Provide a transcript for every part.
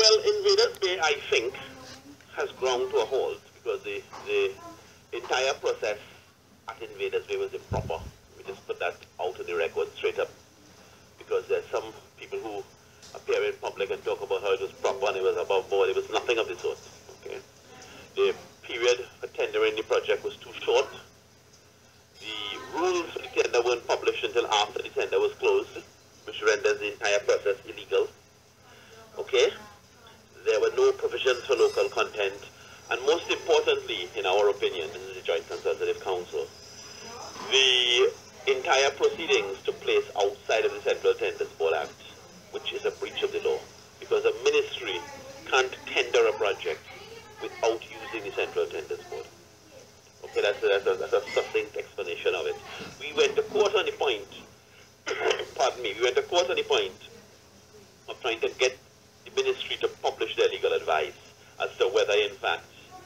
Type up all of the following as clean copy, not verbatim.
Well, Invaders Bay, I think, has ground to a halt because the entire process at Invaders Bay was improper. We just put that out in the record straight up because there's some people who appear in public and talk about how it was proper and it was above board. It was nothing of the sort. Okay. The period for tendering the project was too short. The rules for the tender weren't published until after the tender was closed, which renders the entire process illegal. Okay? There were no provisions for local content, and most importantly, in our opinion, this is the Joint Consultative Council, the entire proceedings took place outside of the Central Tenders Board Act, which is a breach of the law, because a ministry can't tender a project without using the Central Tenders Board. Okay, that's a succinct explanation of it. We went to court on the point, pardon me, we went to court on the point of trying to get the ministry to publish their legal advice as to whether, in fact,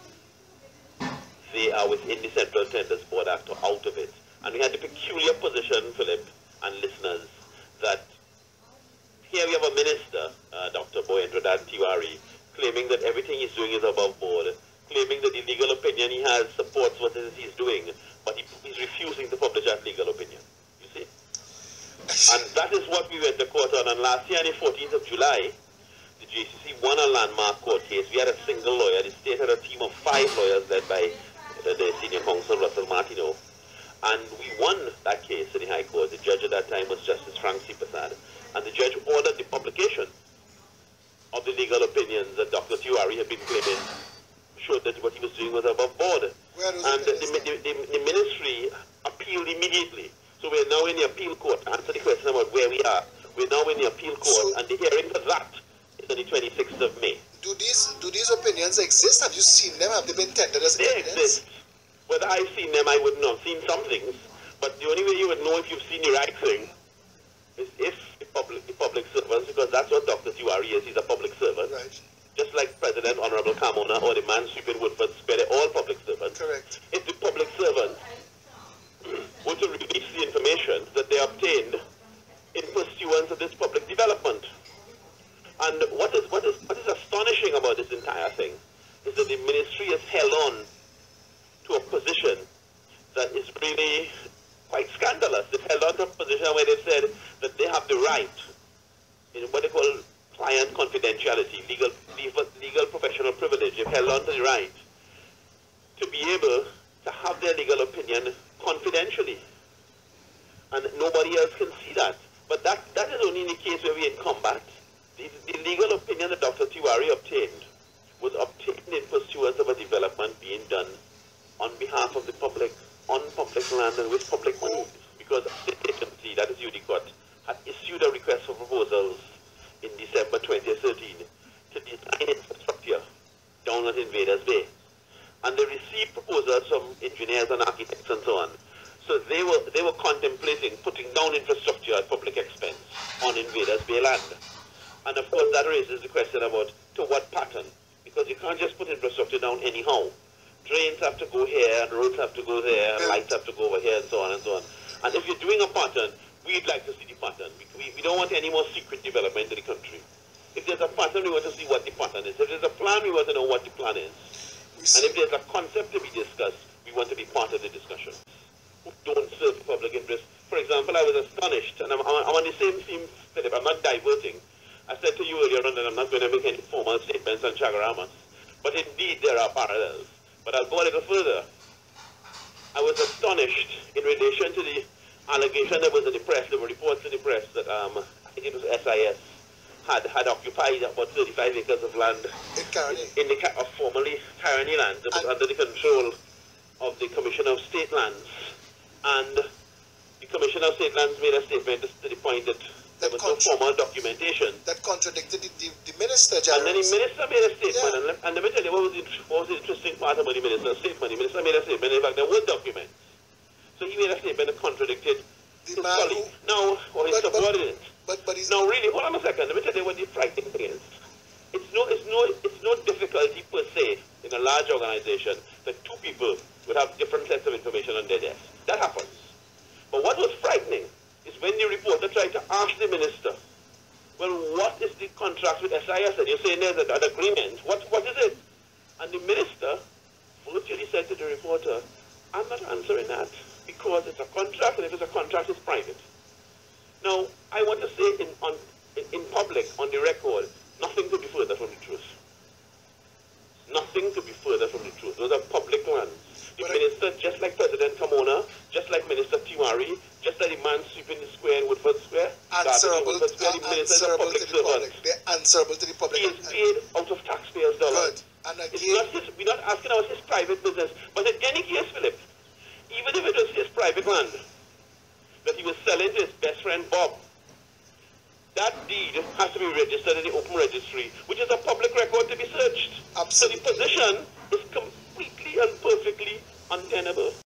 they are within the Central Tenders Board Act or out of it. And we had the peculiar position, Philip and listeners, that here we have a minister, Dr. Boyendradan Tiwari, claiming that everything he's doing is above board, claiming that the legal opinion he has supports what it is he's doing, but he's refusing to publish that legal opinion, you see. And that is what we went to court on. And last year, on the 14th of July, the JCC won a landmark court case. We had a single lawyer. The state had a team of 5 lawyers led by the senior counsel, Russell Martineau. And we won that case in the High Court. The judge at that time was Justice Frank C. Prasad. And the judge ordered the publication of the legal opinions that Dr. Tiwari had been claiming showed that what he was doing was above board. And the ministry appealed immediately. So we're now in the appeal court. To answer the question about where we are, we're now in the appeal court, and the hearing for that is on the 26th of May. Do these opinions exist? Have you seen them? Have they been tendered as evidence? They exist. Whether I've seen them, I wouldn't have seen some things. But the only way you would know if you've seen the right thing is if the public servants, because that's what Dr. Tiwari is, he's a public servant. Right. Just like President Honorable Kamona or the man sweeping Woodford Square, they're all public servants. Correct. If the public servants were to release the information that they obtained in pursuance of this public development. And what is astonishing about this entire thing is that the ministry has held on to a position that is really quite scandalous. They've held on to a position where they've said that they have the right, in what they call client confidentiality, legal professional privilege. They've held on to the right to be able to have their legal opinion confidentially. And nobody else can see that. But that is only in the case where we're in combat. The legal opinion that Dr. Tiwari obtained was obtained in pursuance of a development being done on behalf of the public, on public land and with public money. Because the agency, that is UDCOT, had issued a request for proposals in December 2013 to design infrastructure down at Invaders Bay. And they received proposals from engineers and architects and so on. So they were contemplating putting down infrastructure at public expense on Invaders Bay land. And of course that raises the question about to what pattern, because you can't just put infrastructure down anyhow. Drains have to go here, and roads have to go there, and lights have to go over here, and so on and so on. And if you're doing a pattern, we'd like to see the pattern. We don't want any more secret development in the country. If there's a pattern, we want to see what the pattern is. If there's a plan, we want to know what the plan is. And if there's a concept to be discussed, we want to be part of the discussion. Don't serve public interest. For example, I was astonished, and I'm on the same theme, Philip, I'm not diverting. I said to you earlier on that I'm not going to make any formal statements on Chagaramas. But indeed, there are parallels. But I'll go a little further. I was astonished in relation to the allegation that was in the press. There were reports in the press that I think it was SIS had occupied about 35 acres of land in the formerly Tyranny lands that was under the control of the Commissioner of State Lands. And the Commissioner of State Lands made a statement to the point that there was no formal documentation. That contradicted the Minister, General. And then the Minister made a statement, and let me tell you what was the interesting part about the Minister's statement. The Minister made a statement, in fact there were documents. So he made a statement that contradicted his colleague. Now, or his subordinate. Now really, hold on a second, let me tell you what the frightening thing is. It's no difficulty per se in a large organization that two people would have different sets of information on their desk. That happens. But what was frightening is when the reporter tried to ask the minister well, what is the contract with SIS? And you're saying there's an agreement. What is it? And the minister virtually said to the reporter, I'm not answering that because it's a contract, and if it's a contract, it's private. Now, I want to say in public, on the record, nothing could be further from the truth. Nothing could be further from the truth. Those are public lands. The minister, just like President Kamona, just like Minister Tiwari, just like the man sweeping the square in Woodford Square, answerable, the minister is a public servant. They're answerable to the public. He is paid out of taxpayers' dollars. Good. And again, we're not asking about his private business. But in any case, Philip, even if it was his private land that he was selling to his best friend Bob, that deed has to be registered in the open registry, which is a public record to be searched. Absolutely. So the position is completely and perfectly untenable.